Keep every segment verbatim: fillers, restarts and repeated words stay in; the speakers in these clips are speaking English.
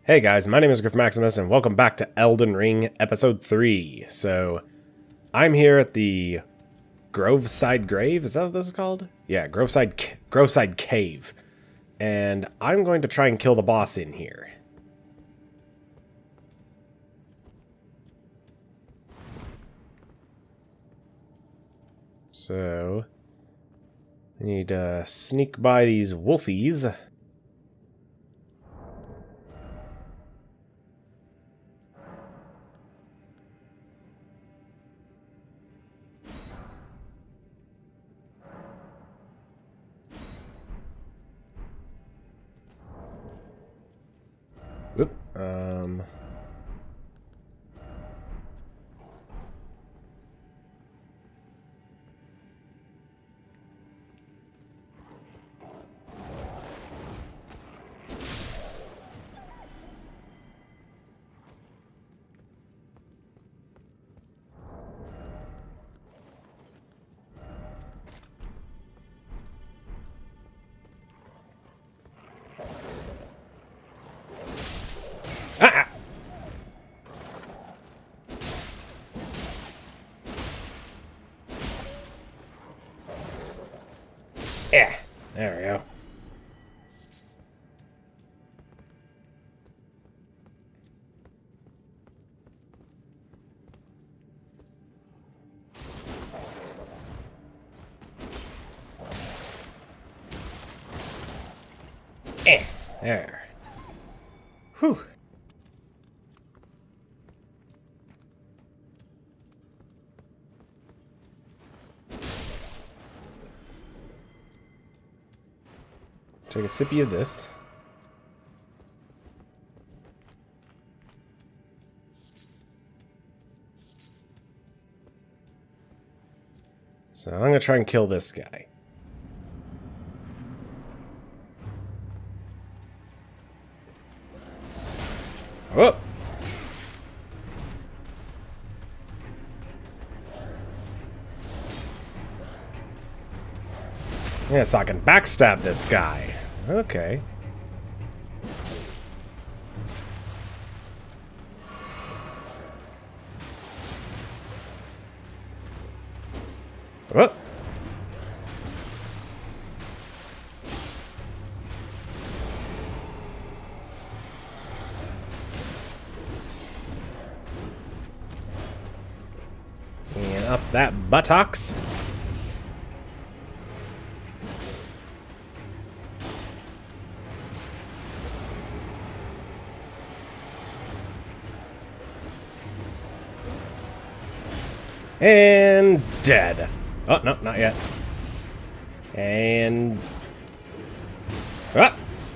Hey guys, my name is Griff Maximus, and welcome back to Elden Ring Episode three. So, I'm here at the Groveside Grave, is that what this is called? Yeah, Groveside, Groveside Cave. And I'm going to try and kill the boss in here. So, I need to sneak by these wolfies. Whoop, um... Ah! Yeah, there we go. Eh, there. Whew. Take a sippy of this. So I'm gonna try and kill this guy. Whoa! Yeah, so I can backstab this guy. Okay. Whoop! And up that buttocks. And dead. Oh, no, not yet. And... Ah!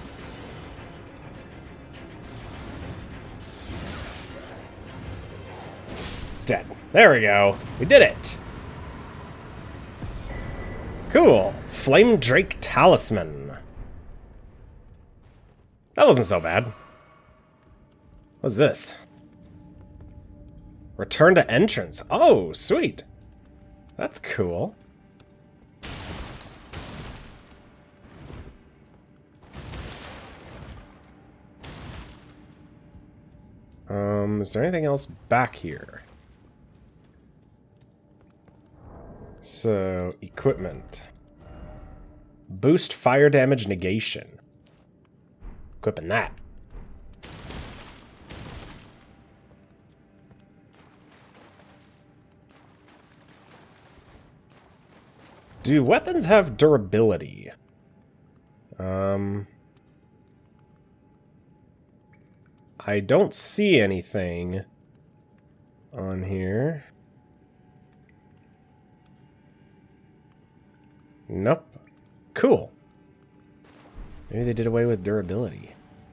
Dead. There we go. We did it. Cool. Flame Drake Talisman. That wasn't so bad. What's this? Return to entrance. Oh, sweet. That's cool. Um, is there anything else back here? So, equipment. Boost fire damage negation. Equipping that. Do weapons have durability? Um, I don't see anything on here. Nope. Cool. Maybe they did away with durability.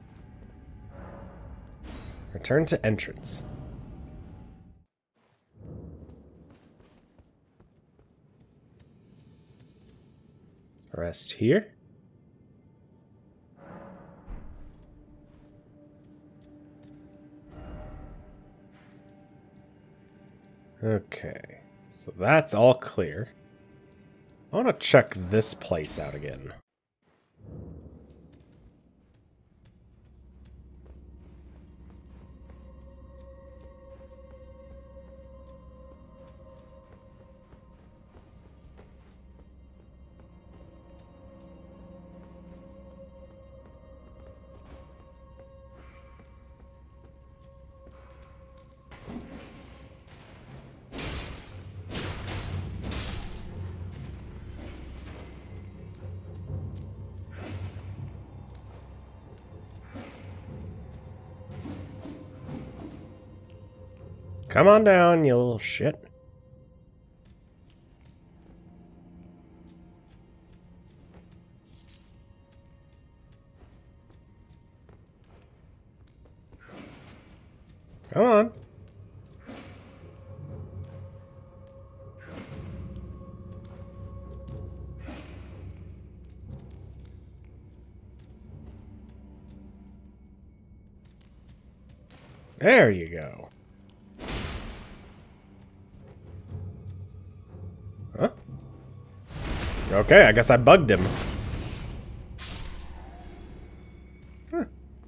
Return to entrance. Rest here. Okay, so that's all clear. I want to check this place out again. Come on down, you little shit. Come on. There you go. Huh? Okay, I guess I bugged him. Huh.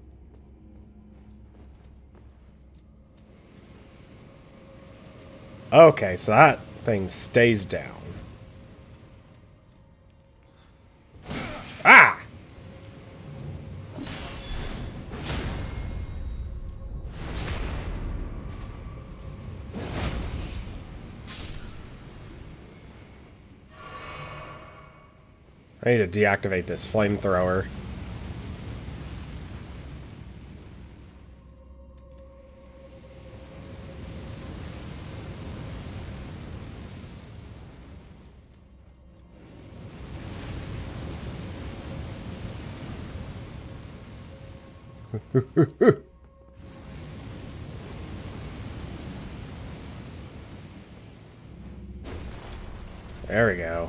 Okay, so that thing stays down. Ah! I need to deactivate this flamethrower. There we go.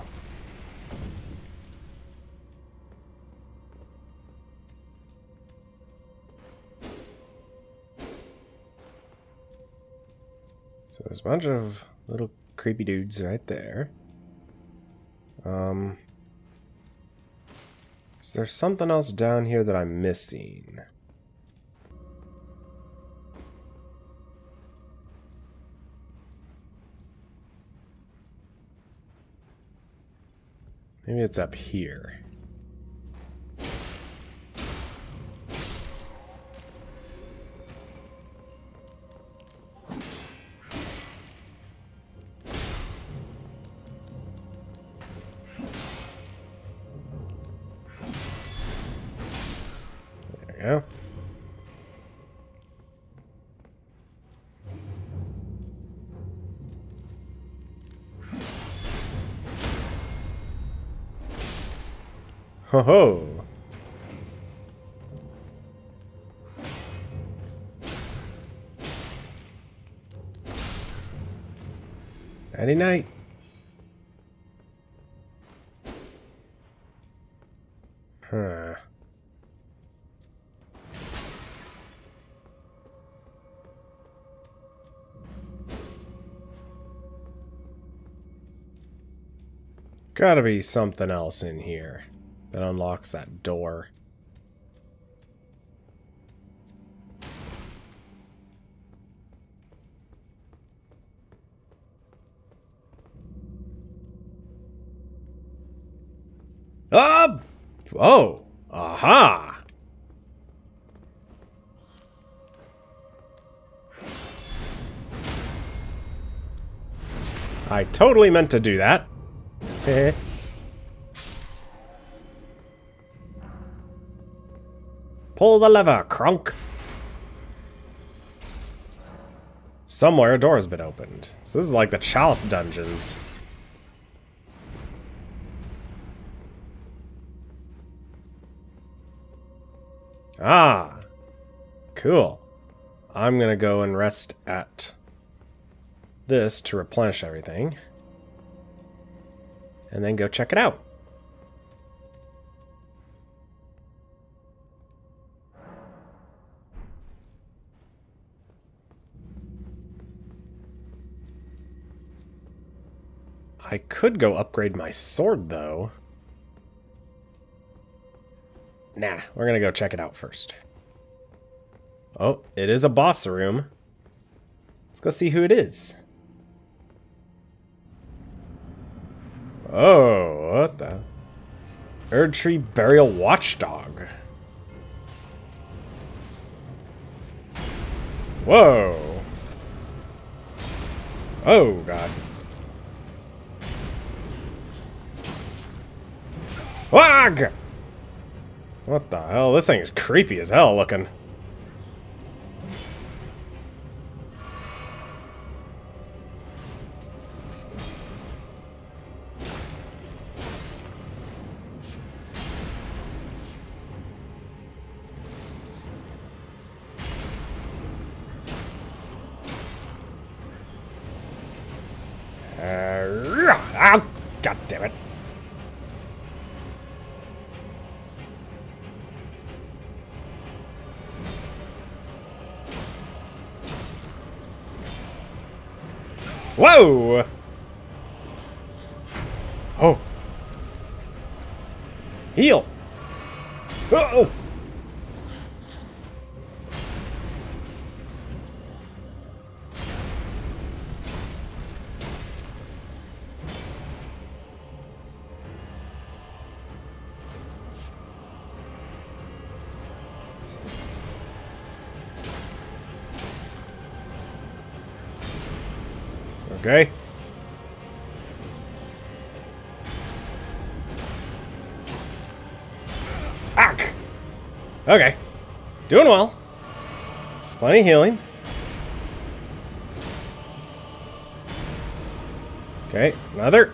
So there's a bunch of little creepy dudes right there. Um, is there something else down here that I'm missing? Maybe it's up here. There we go. Ho ho! Nighty night. Huh. Gotta be something else in here that unlocks that door. Ah! Oh! Aha! I totally meant to do that. Pull the lever, Kronk. Somewhere a door has been opened. So this is like the Chalice dungeons. Ah, cool. I'm gonna go and rest at this to replenish everything. And then go check it out. I could go upgrade my sword, though. Nah, we're gonna go check it out first. Oh, it is a boss room. Let's go see who it is. Oh, what the? Erdtree Burial Watchdog. Whoa. Oh, God. Wag! What the hell? This thing is creepy as hell looking. Whoa! Oh. Heal! Oh! Okay. Ack! Okay. Doing well. Plenty of healing. Okay, another.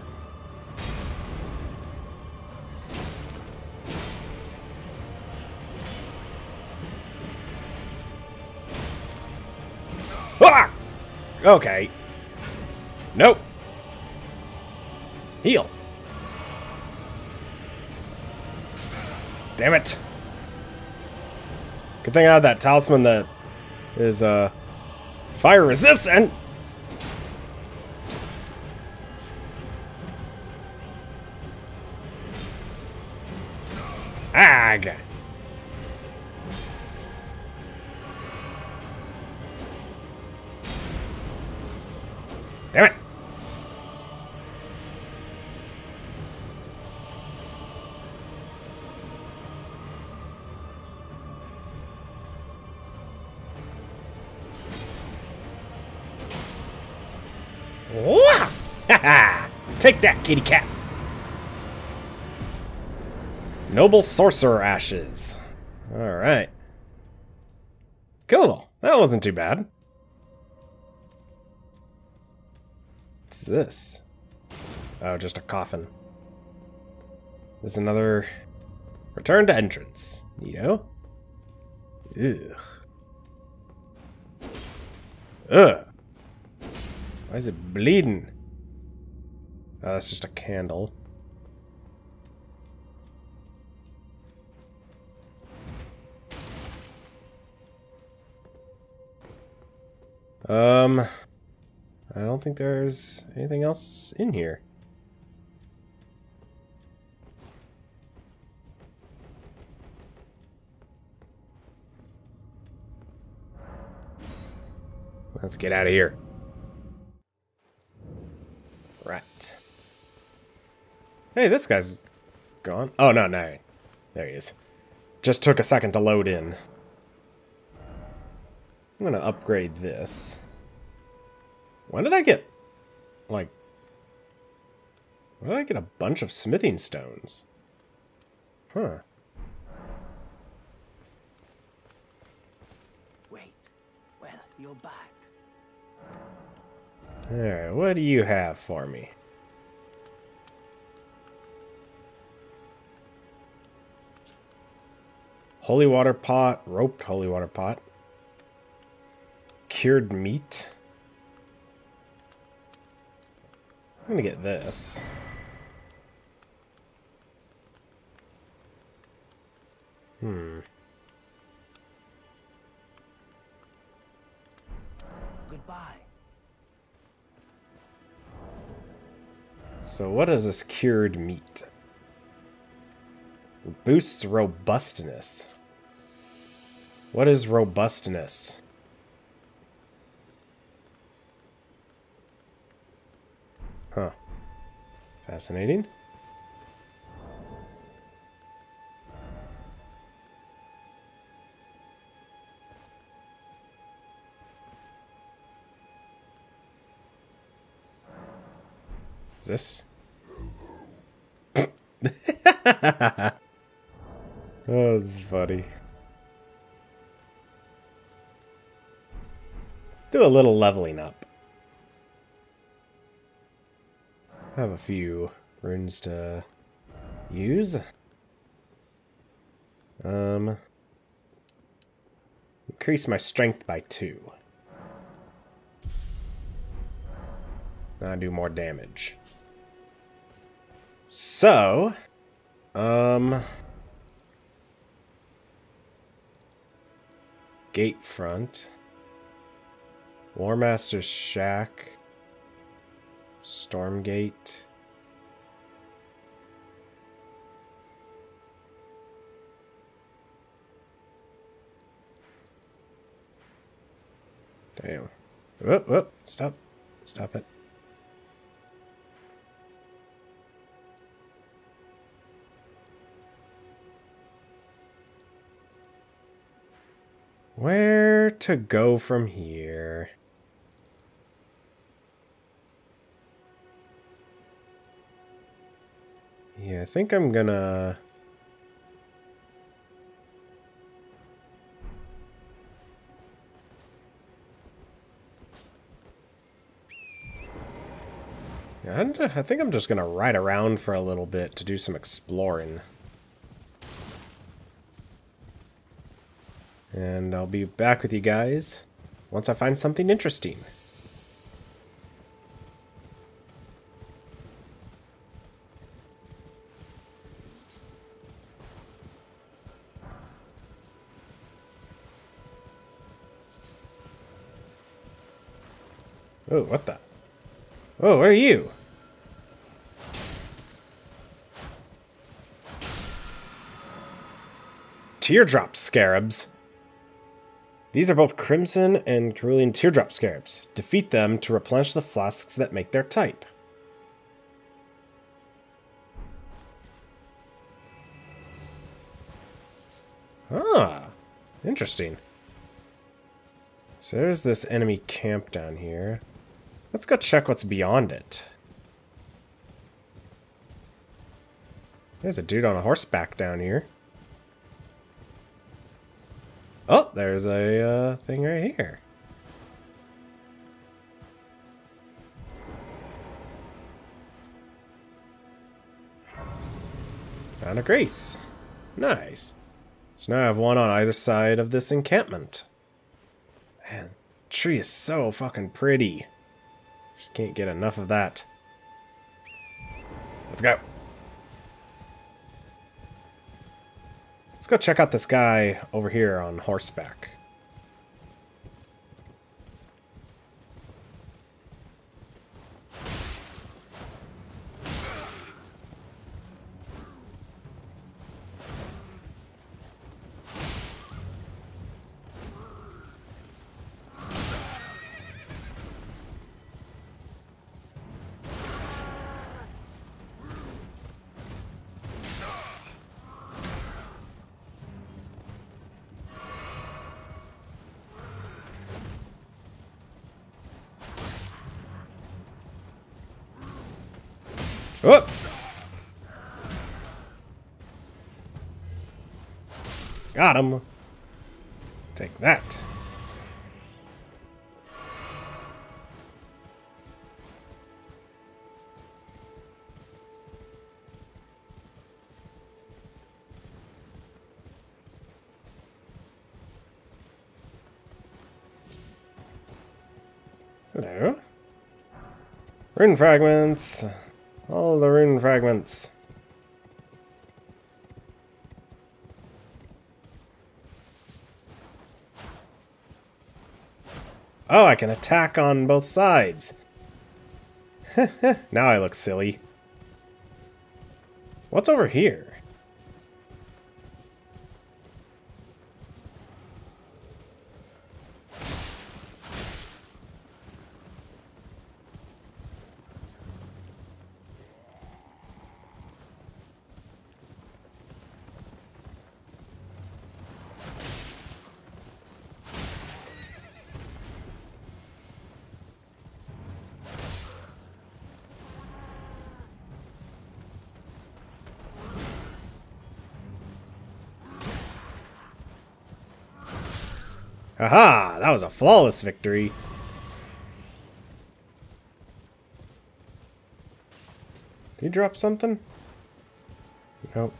Ah! Okay. Nope. Heal. Damn it. Good thing I have that talisman that is uh fire resistant. Ag. Damn it. Take that, kitty cat. Noble Sorcerer Ashes. Alright. Cool. That wasn't too bad. What's this? Oh, just a coffin. There's another return to entrance. Neato. Ugh. Ugh. Why is it bleeding? Oh, that's just a candle. Um, I don't think there's anything else in here. Let's get out of here. Right. Hey, this guy's gone. Oh, no, no. There he is. Just took a second to load in. I'm gonna upgrade this. When did I get, like... When did I get a bunch of smithing stones? Huh. Wait. Well, you're back. Alright, what do you have for me? Holy water pot, roped holy water pot. Cured meat. I'm gonna get this. Hmm. Goodbye. So what is this cured meat? Boosts robustness. What is robustness? Huh. Fascinating. Is this? Oh, this is funny. Do a little leveling up. I have a few runes to use. Um, increase my strength by two. Now I do more damage. So, um, gate front, War Master's Shack, Stormgate. Damn. Whoop, whoop. Stop. Stop it. Where to go from here? Yeah, I think I'm gonna... Yeah, I'm ju- I think I'm just gonna ride around for a little bit to do some exploring. And I'll be back with you guys once I find something interesting. Oh, what the? Oh, where are you? Teardrop scarabs. These are both crimson and cerulean teardrop scarabs. Defeat them to replenish the flasks that make their type. Ah, interesting. So there's this enemy camp down here. Let's go check what's beyond it. There's a dude on a horseback down here. Oh, there's a uh, thing right here. Found a grace. Nice. So now I have one on either side of this encampment. Man, the tree is so fucking pretty. Just can't get enough of that. Let's go. Let's go check out this guy over here on horseback. Whoop! Got him. Take that. Hello. Rune fragments. All the rune fragments. Oh, I can attack on both sides. Now I look silly. What's over here? Aha! That was a flawless victory. Did he drop something? Nope.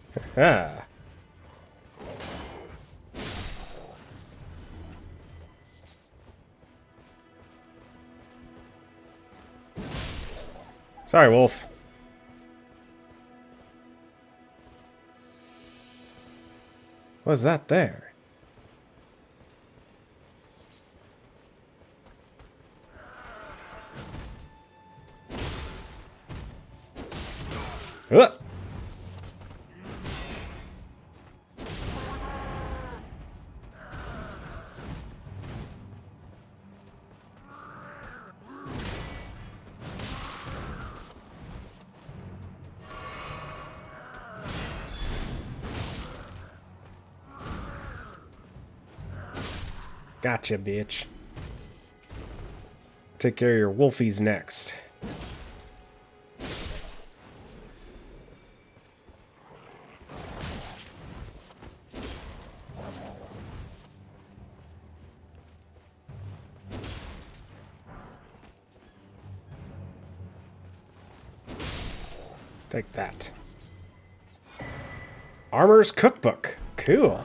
Ah. Sorry, wolf. What's that there? Ugh. Gotcha, bitch. Take care of your wolfies next. Take that. Armor's Cookbook. Cool.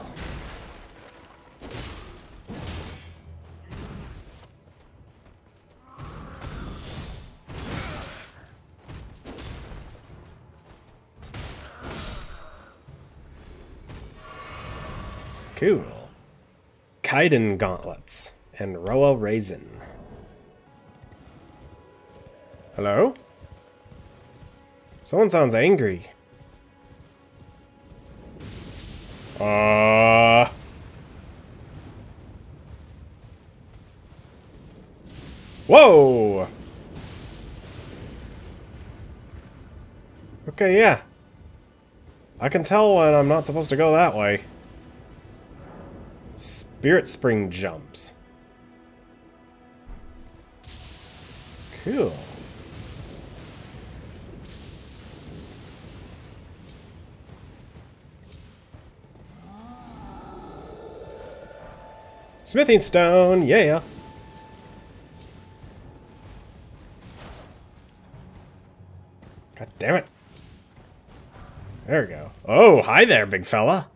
Cool. Kaiden Gauntlets and Roa Raisin. Hello? Someone sounds angry. Uh. Whoa! Okay, yeah. I can tell when I'm not supposed to go that way. Spirit Spring jumps. Cool. Smithing stone, yeah. God damn it. There we go. Oh, hi there, big fella.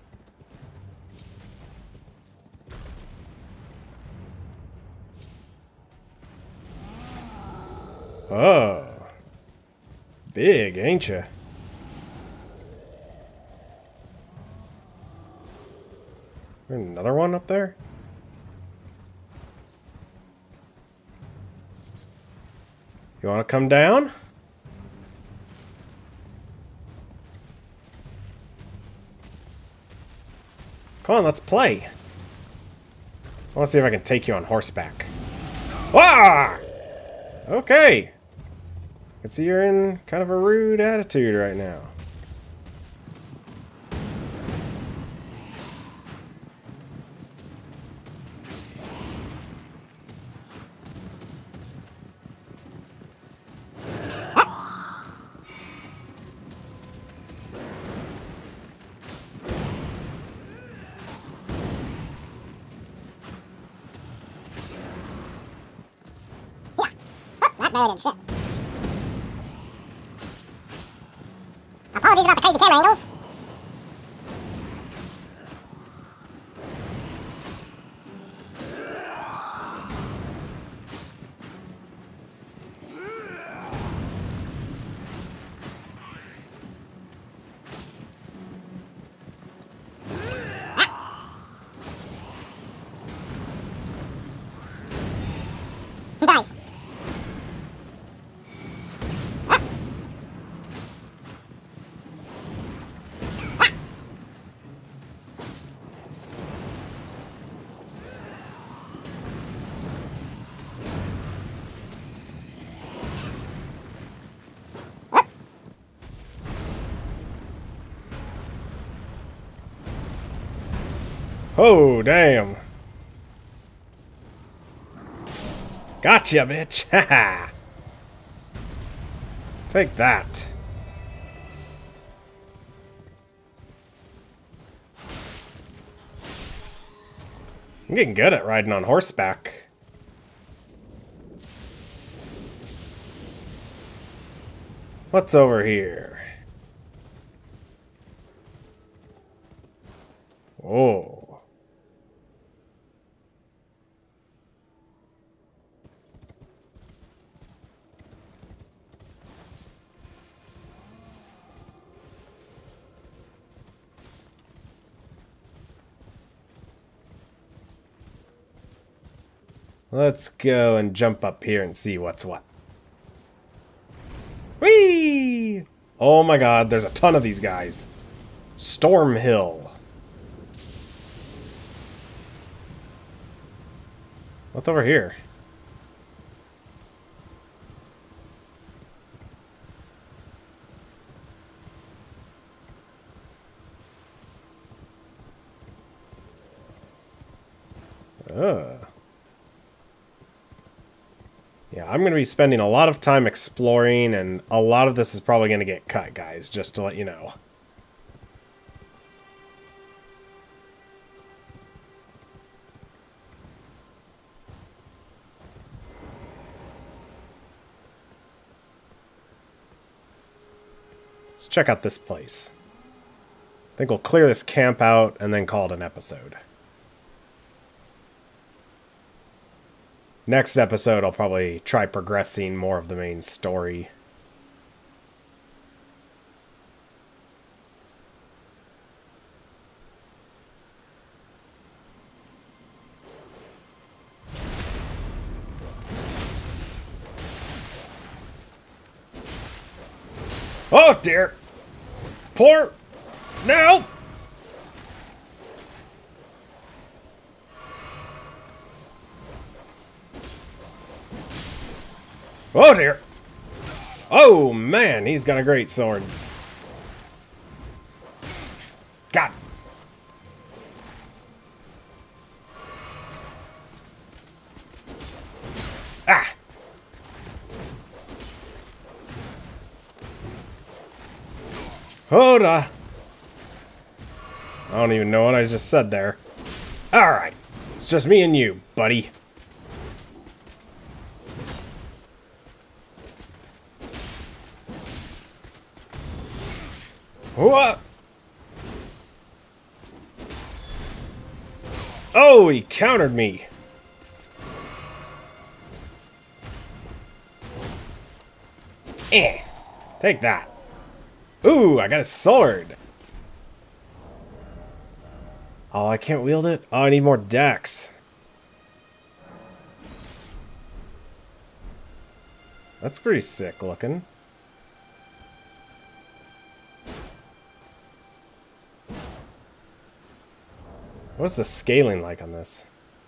Oh. Big, ain't ya? There's another one up there? You want to come down? Come on, let's play. I want to see if I can take you on horseback. Ah! Okay. I can see you're in kind of a rude attitude right now. Not buried in shit. Apologies about the crazy camera angles. Nice. Oh, damn. Gotcha, bitch. Haha. Take that. I'm getting good at riding on horseback. What's over here? Oh. Let's go and jump up here and see what's what. Whee! Oh my god, there's a ton of these guys. Storm Hill. What's over here? Ugh. Yeah, I'm going to be spending a lot of time exploring, and a lot of this is probably going to get cut, guys, just to let you know. Let's check out this place. I think we'll clear this camp out and then call it an episode. Next episode, I'll probably try progressing more of the main story. Oh dear! Poor! No! Oh dear! Oh man, he's got a great sword. God! Ah! Hold on. I don't even know what I just said there. Alright. It's just me and you, buddy. What? Oh, he countered me. Eh. Take that. Ooh, I got a sword. Oh, I can't wield it? Oh, I need more dex. That's pretty sick looking. What's the scaling like on this?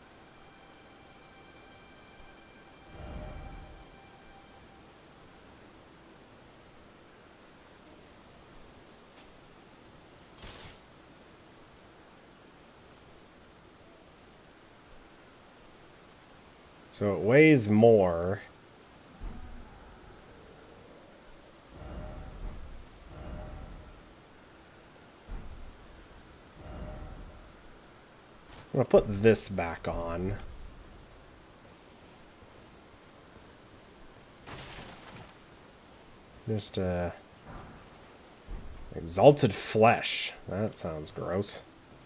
So it weighs more. I'm gonna put this back on. Just uh exalted flesh. That sounds gross.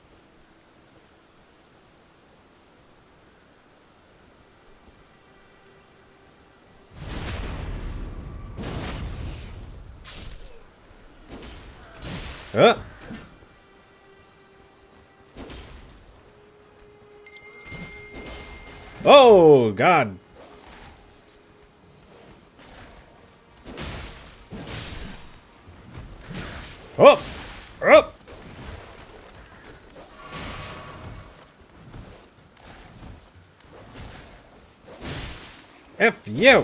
Uh. Oh, God. Up! Up! F you!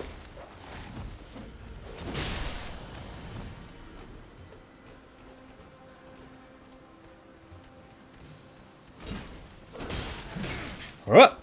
Up!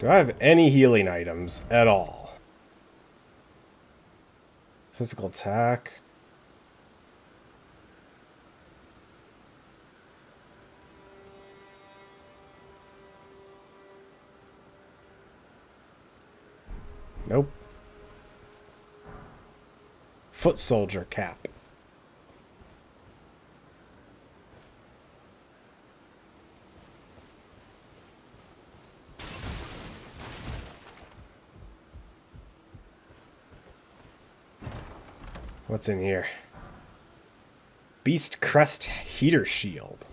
Do I have any healing items at all? Physical attack. Nope. Foot soldier cap. What's in here? Beast Crest Heater Shield.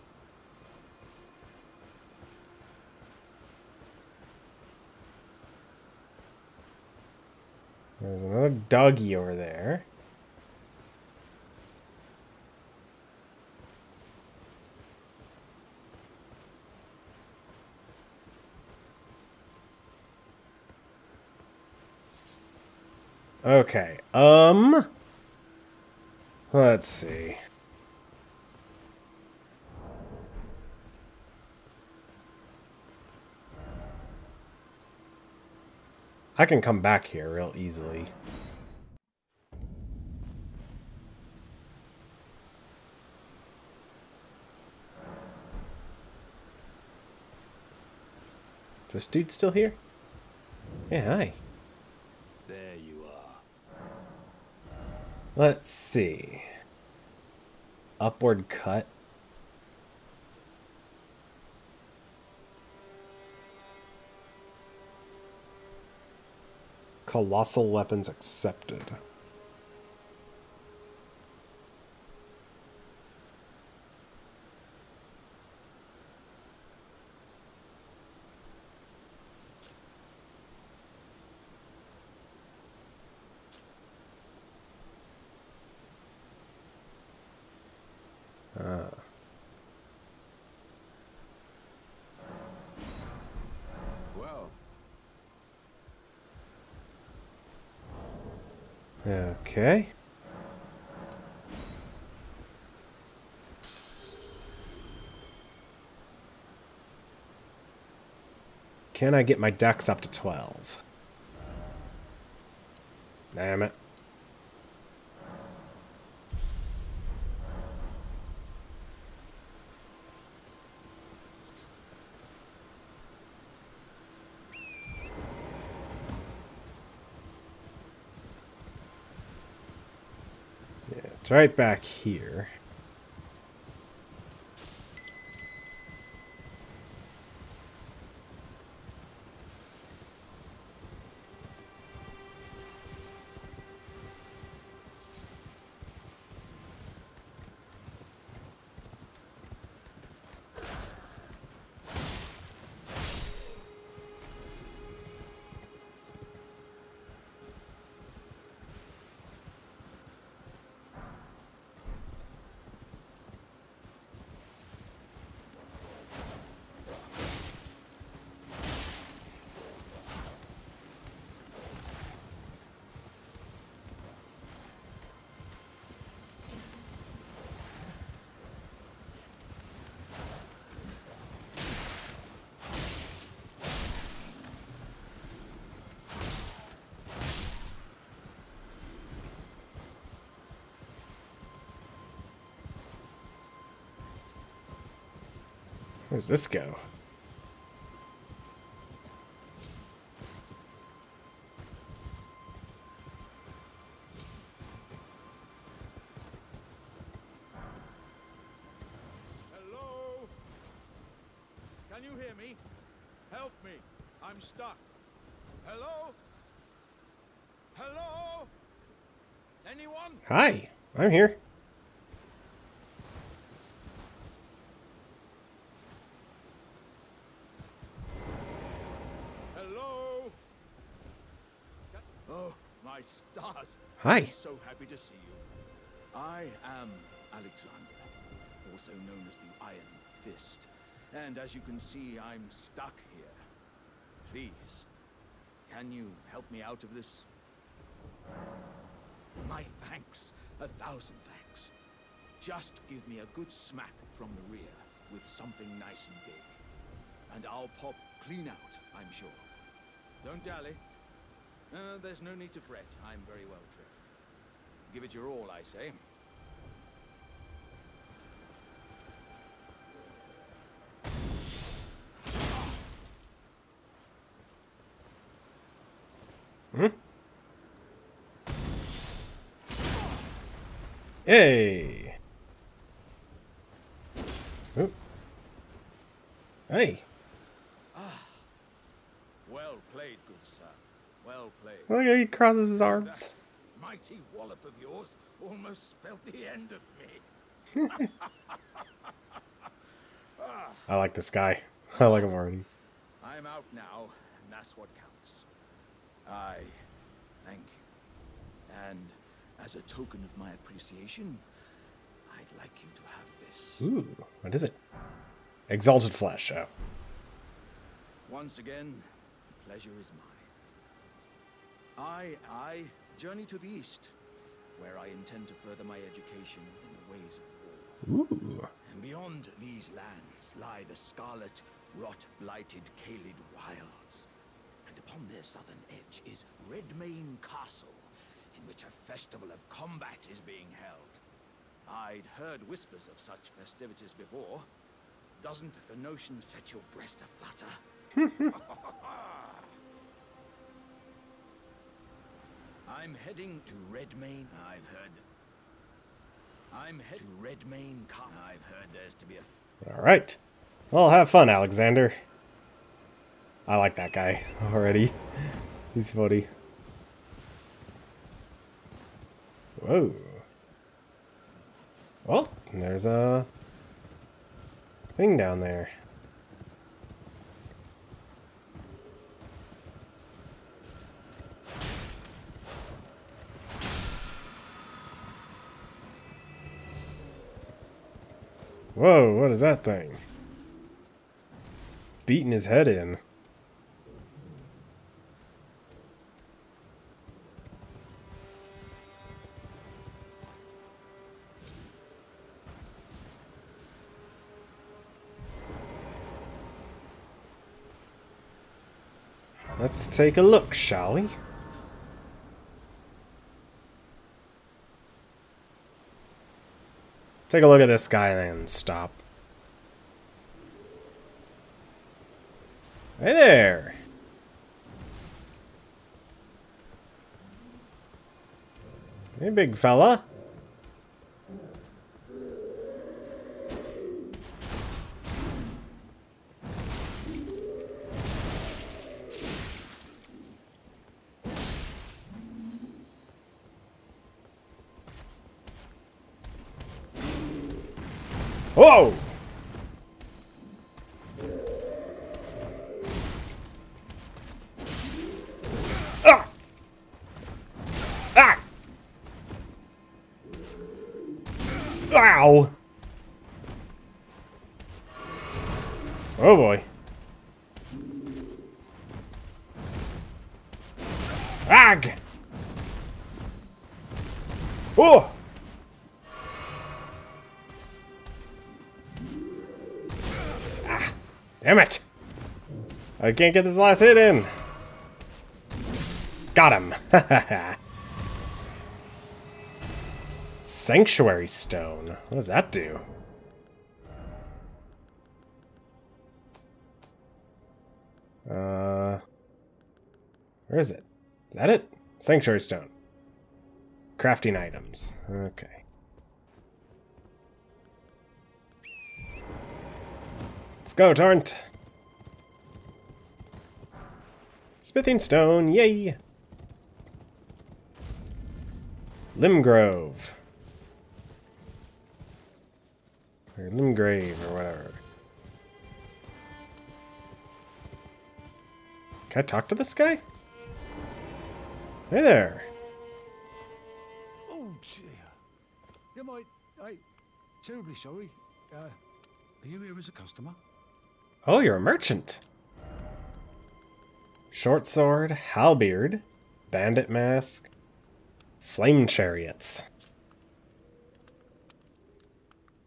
There's another doggy over there. Okay, um... let's see. I can come back here real easily. Is this dude still here? Yeah, hi. There you are. Let's see. Upward cut. Colossal weapons accepted. Ah. Well, Okay. Can I get my dex up to twelve? Damn it. Yeah, it's right back here. Where does this go? Hello? Can you hear me? Help me. I'm stuck. Hello? Hello? Anyone? Hi, I'm here. Hello? Ca- Oh, my stars. Hi. I'm so happy to see you. I am Alexander, also known as the Iron Fist. And as you can see, I'm stuck here. Please, can you help me out of this? My thanks. A thousand thanks. Just give me a good smack from the rear with something nice and big. And I'll pop clean out, I'm sure. Don't dally. Uh, there's no need to fret. I'm very well trained. Give it your all, I say. Hmm? Hey! Oop. Hey! Well played, good sir. Well played. Look how he crosses his arms. That mighty wallop of yours almost spelled the end of me. I like this guy. I like him already. I'm out now, and that's what counts. I thank you. And as a token of my appreciation, I'd like you to have this. Ooh, what is it? Exalted flesh. Oh. Once again, the pleasure is mine. I, I journey to the east, where I intend to further my education in the ways of war. Ooh. And beyond these lands lie the scarlet, rot-blighted Caelid wilds. And upon their southern edge is Redmane Castle, in which a festival of combat is being held. I'd heard whispers of such festivities before. Doesn't the notion set your breast aflutter? I'm heading to Redmane. I've heard. I'm heading to Redmane. I've heard there's to be a. All right. Well, have fun, Alexander. I like that guy already. He's funny. Whoa. Well, there's a thing down there. Whoa, what is that thing? Beating his head in. Let's take a look, shall we? Take a look at this guy and stop. Hey there! Hey, big fella. Whoa! Ah! Ah! Ow! Oh boy. Ag! Oh! Ah! Damn it! I can't get this last hit in. Got him. Sanctuary stone. What does that do? Uh, where is it? Is that it? Sanctuary stone. Crafting items. Okay. Let's go, Torrent. Smithing stone, yay! Limgrave. Or Limgrave, or whatever. Can I talk to this guy? Hey there. Oh dear. Am I? I terribly sorry. Uh, are you here as a customer? Oh, you're a merchant. Short sword, halberd, bandit mask, flame chariots.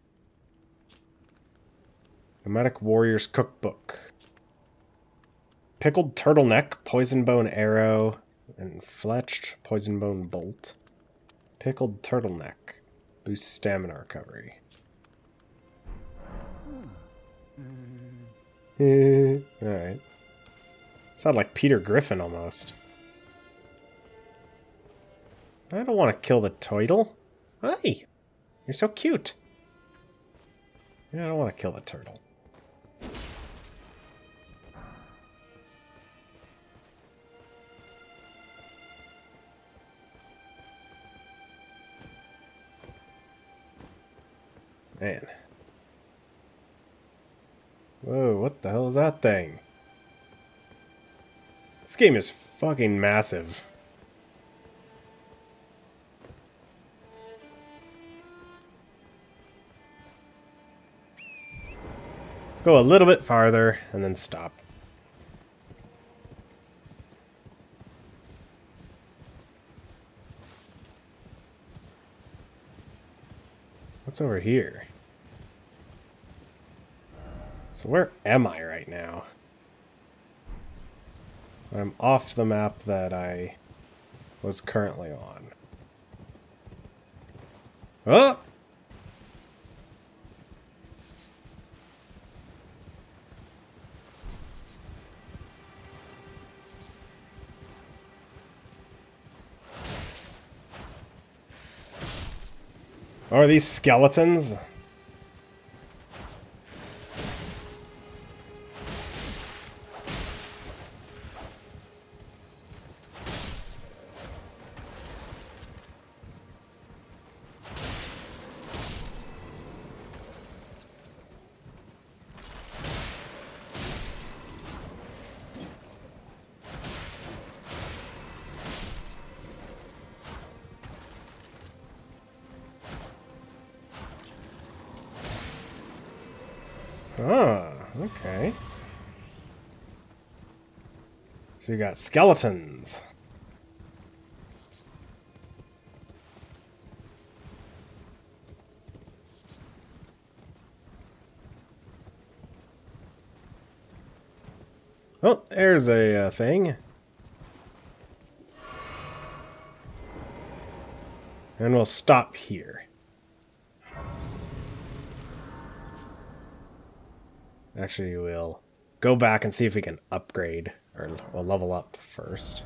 Nomadic warrior's cookbook. Pickled turtleneck, poison bone arrow, and fletched poison bone bolt. Pickled turtleneck. Boosts stamina recovery. Alright. Sound like Peter Griffin almost. I don't want to kill the turtle. Hi! You're so cute. Yeah, I don't want to kill the turtle. Man. Whoa, what the hell is that thing? This game is fucking massive. Go a little bit farther and then stop. What's over here? So where am I right now? I'm off the map that I was currently on. Oh! Are these skeletons? Ah, okay. So you got skeletons. Oh, there's a uh, thing. And we'll stop here. Actually, we'll go back and see if we can upgrade, or we'll level up first.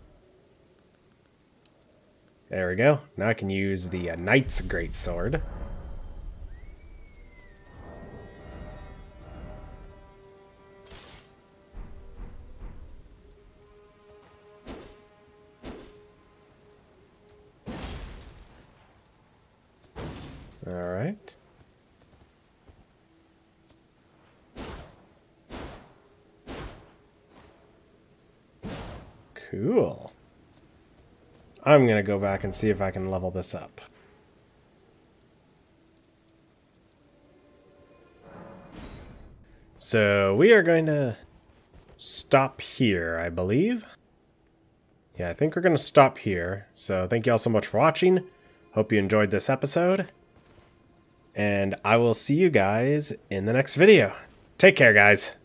There we go. Now I can use the uh, Knight's Greatsword. Alright. Cool. I'm gonna go back and see if I can level this up. So we are going to stop here, I believe. Yeah, I think we're going to stop here. So thank you all so much for watching. Hope you enjoyed this episode. And I will see you guys in the next video. Take care, guys.